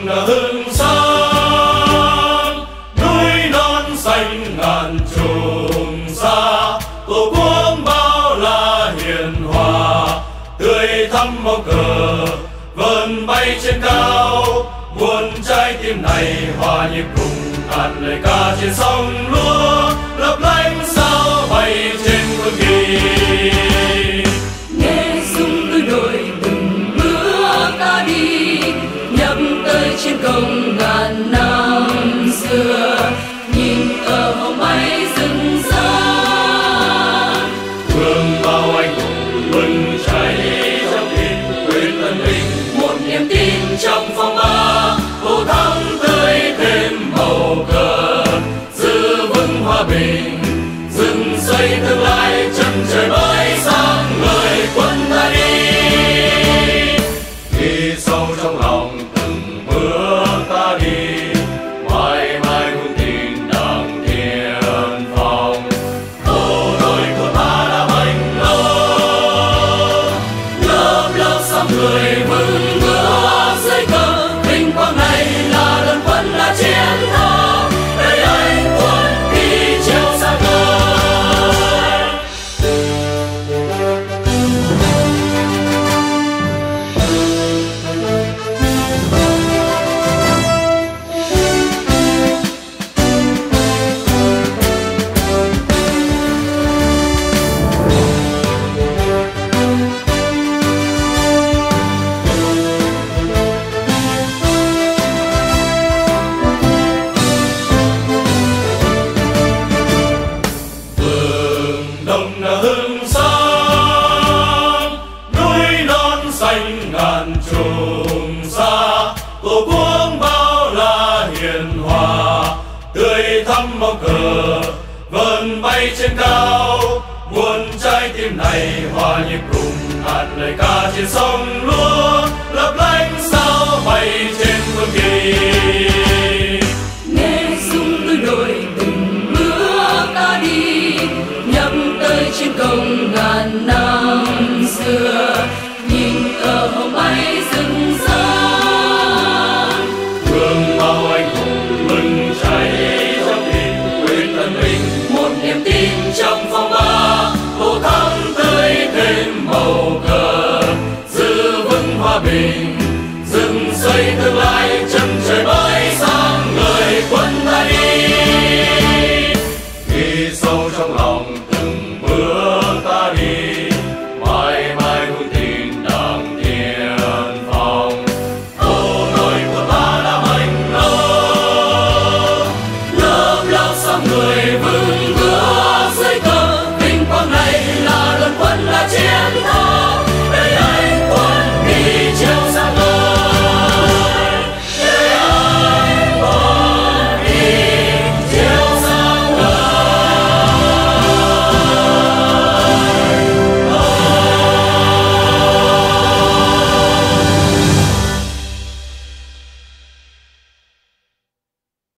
đồng hương sáng, núi non xanh ngàn trùng xa, tổ quốc bao la hiền hòa, tươi thắm bóng cờ vờn bay trên cao. Muôn trái tim này hòa nhịp cùng ngàn lời ca trên sóng lúa, lấp lánh sao bay trên quân kỳ. Nghe rung tôi đổi từng bước ta đi, nhấp tới trên công ngàn năm xưa, nhìn ở hồng mây rừng rỡ. Vương bao anh hùng bừng cháy trong tim quên thân mình, một niềm tin trong phong ba, tô thắm tươi thêm màu cờ, giữ vững hòa bình, dựng xây tương lai chân trời mới sáng ngời quân ta đi. Đi sâu trong lòng từng bước ta đi, mãi mãi vững tin đặng thiên phong. Bộ đội của ta đã mạnh lớn, lớp lớp sao người vững bước dưới cờ. Vinh quang này là đơn quân là chiến thắng, đời anh quân đi treo xa khơi. Đồng hương sáng, núi non xanh ngàn trùng xa, tổ quốc bao la hiền hòa, tươi thắm bóng cờ vờn bay trên cao. Muôn trái tim này hòa nhịp cùng ngàn lời ca trên sóng lúa, lấp lánh sao bay trên quân kỳ. Nghe rung tôi đổi từng bước ta đi, nhấp tới trên công ngàn năm xưa, nhìn ở hồng mây rừng rỡ. Vương bao anh hùng bừng cháy trong tim quên thân mình, Một niềm tin trong phong ba, tô thắm tươi thêm màu cờ, giữ vững hòa bình, dựng xây tương lai